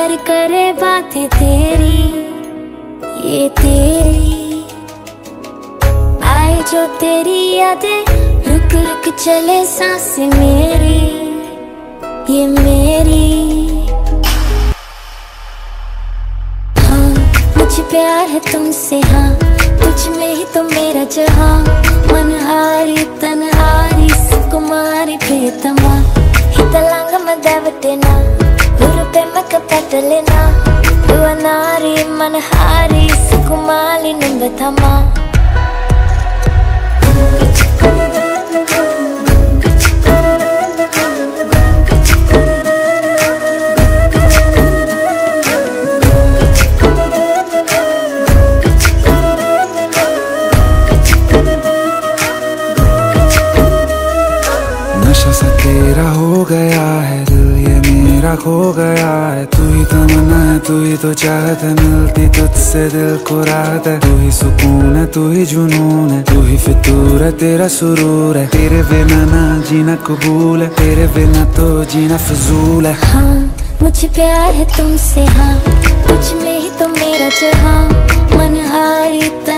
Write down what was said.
प्यार करे बातें तेरी, ये तेरी आए जो तेरी यादें, रुक रुक चले सांसें मेरी, ये मेरी। हाँ मुझे प्यार है तुमसे, हाँ तुझ में ही तो मेरा जहाँ, मनहारी तनहारी सुकुमारी प्रियतमा, हितलांग मदवटेना हुरुपेमक पटलेना, दुवनारी मनहारी सुकुमाली नंबथमा। नशा सा तेरा हो गया है दिल, ये मेरा खो गया है। तू ही तमन्ना है, तू ही तो चाहत है, मिलती तुझसे दिल को राहत है। तू ही सुकून है, तू ही जुनून है, तू ही फितूर है, तेरा सुरूर है। तेरे बिना ना जीना कबूल है, तेरे बिना तो जीना फजूल है। हाँ मुझे प्यार है तुमसे, हाँ तुझ में ही तो मेरा जहाँ, मनहारी